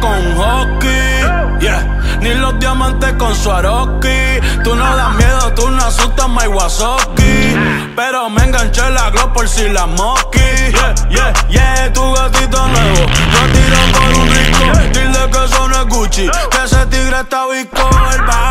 con un husky, yeah. Ni los diamantes con Swarovski. Tú no das miedo, tú no asustas, my Wazowski. Pero me enganché la glow por si la mosqui. Yeah, yeah, yeah, tu gatito nuevo lo tiro por un rico. Dile que eso no es Gucci, que ese tigre está visco. El